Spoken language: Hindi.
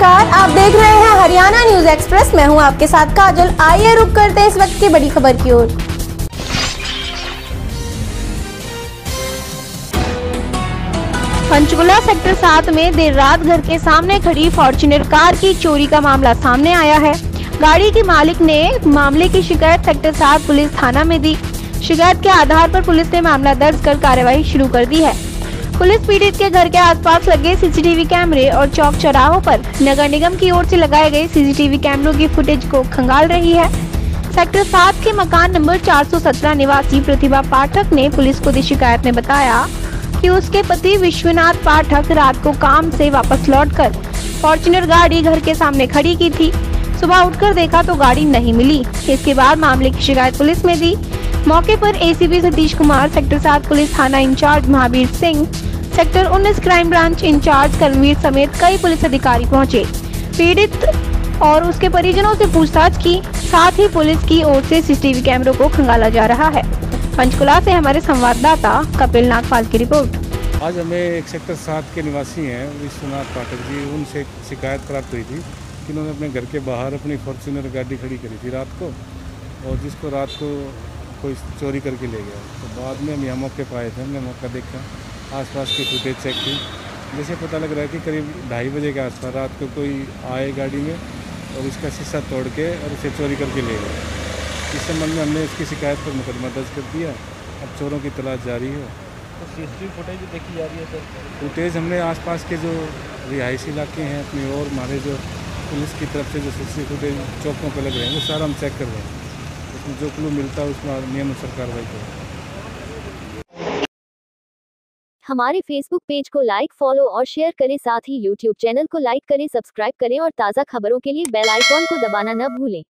नमस्कार, आप देख रहे हैं हरियाणा न्यूज एक्सप्रेस। मैं हूं आपके साथ काजल। आइए रुक करते हैं इस वक्त की बड़ी खबर की ओर। पंचकुला सेक्टर 7 में देर रात घर के सामने खड़ी फॉर्च्यूनर कार की चोरी का मामला सामने आया है। गाड़ी के मालिक ने मामले की शिकायत सेक्टर 7 पुलिस थाना में दी। शिकायत के आधार पर पुलिस ने मामला दर्ज कर कार्रवाई शुरू कर दी है। पुलिस पीड़ित के घर के आसपास लगे सीसीटीवी कैमरे और चौक चौराहों पर नगर निगम की ओर से लगाए गए सीसीटीवी कैमरों की फुटेज को खंगाल रही है। सेक्टर 7 के मकान नंबर 417 निवासी प्रतिभा पाठक ने पुलिस को दी शिकायत में बताया कि उसके पति विश्वनाथ पाठक रात को काम से वापस लौटकर फॉर्च्यूनर गाड़ी घर के सामने खड़ी की थी। सुबह उठकर देखा तो गाड़ी नहीं मिली। इसके बाद मामले की शिकायत पुलिस में दी। मौके पर ACP Satish Kumar, sector 7 police थाना incharge Mahavir Singh, sector 19 crime branch incharge Karamvir समेत कई पुलिस अधिकारी पहुंचे। पीड़ित और उसके परिजनों से पूछताछ की। साथ ही पुलिस की ओर से सीसीटीवी कैमरों को खंगाला जा रहा है। पंचकुला से हमारे संवाददाता कपिल नागपाल की रिपोर्ट। आज हमें एक सेक्टर 7 के निवासी हैं विश्वनाथ पाठक जी, उनसे शिकायत प्राप्त हुई थी कि उन्होंने अपने घर के बाहर अपनी फॉर्च्यूनर गाड़ी खड़ी करी थी रात को, और जिसको रात को कोई चोरी करके ले गया। तो बाद में हम यहाँ मौके पर आए थे, हमने मौका देखा, आसपास की फुटेज चेक की। जैसे पता लग रहा है कि करीब 2:30 बजे के आसपास रात को कोई आए गाड़ी में और इसका शीशा तोड़ के और उसे चोरी करके ले गया। इस संबंध में हमने उसकी शिकायत पर मुकदमा दर्ज कर दिया। अब चोरों की तलाश जारी है। तो सीसीटीवी फुटेज भी देखी जा रही है सर? फुटेज हमने आसपास के जो रिहायशी इलाके हैं अपनी, और हमारे जो पुलिस की तरफ से जो सीसीटीवी फुटेज चौकों पर लग रहे हैं वो सारा हम चेक कर रहे हैं। उसमें जो क्लू मिलता है उसमें नियमानुसार कार्रवाई करें। हमारे फेसबुक पेज को लाइक, फॉलो और शेयर करें। साथ ही यूट्यूब चैनल को लाइक करें, सब्सक्राइब करें और ताज़ा खबरों के लिए बेल आइकॉन को दबाना न भूलें।